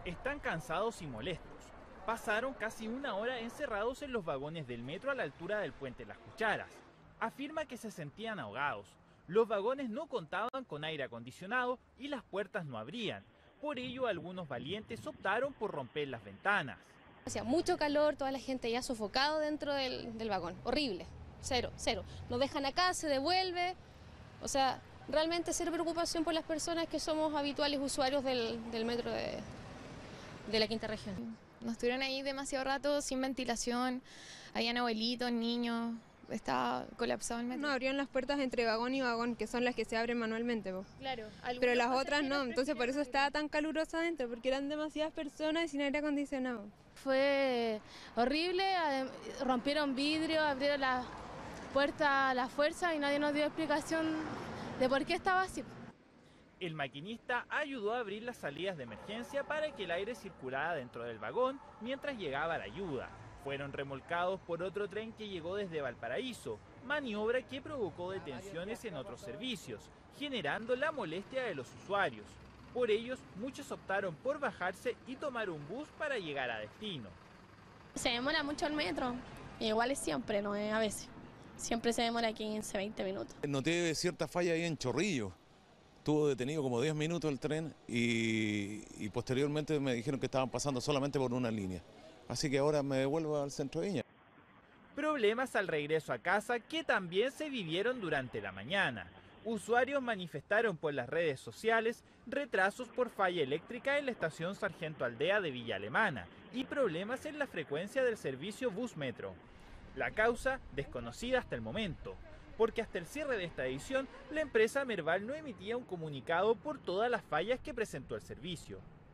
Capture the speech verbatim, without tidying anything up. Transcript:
Están cansados y molestos. Pasaron casi una hora encerrados en los vagones del metro a la altura del puente Las Cucharas. Afirma que se sentían ahogados. Los vagones no contaban con aire acondicionado y las puertas no abrían. Por ello, algunos valientes optaron por romper las ventanas. Hacía mucho calor, toda la gente ya sofocado dentro del, del vagón. Horrible. Cero, cero. Nos dejan acá, se devuelve. O sea, realmente cero preocupación por las personas que somos habituales usuarios del, del metro de, de la Quinta Región. Nos estuvieron ahí demasiado rato sin ventilación, habían abuelitos, niños, estaba colapsado el metro. No abrían las puertas entre vagón y vagón, que son las que se abren manualmente. Po. Claro. Pero las otras no, entonces por eso estaba tan caluroso adentro, porque eran demasiadas personas y sin aire acondicionado. Fue horrible, rompieron vidrio, abrieron las puertas a la fuerza y nadie nos dio explicación de por qué estaba así. El maquinista ayudó a abrir las salidas de emergencia para que el aire circulara dentro del vagón mientras llegaba la ayuda. Fueron remolcados por otro tren que llegó desde Valparaíso, maniobra que provocó detenciones en otros servicios, generando la molestia de los usuarios. Por ellos, muchos optaron por bajarse y tomar un bus para llegar a destino. Se demora mucho el metro, igual es siempre, no es a veces. Siempre se demora quince, veinte minutos. Noté cierta falla ahí en Chorrillos. Estuvo detenido como diez minutos el tren y, y posteriormente me dijeron que estaban pasando solamente por una línea. Así que ahora me devuelvo al centro de Viña. Problemas al regreso a casa que también se vivieron durante la mañana. Usuarios manifestaron por las redes sociales retrasos por falla eléctrica en la estación Sargento Aldea de Villa Alemana y problemas en la frecuencia del servicio Bus Metro. La causa desconocida hasta el momento, porque hasta el cierre de esta edición la empresa Merval no emitía un comunicado por todas las fallas que presentó el servicio.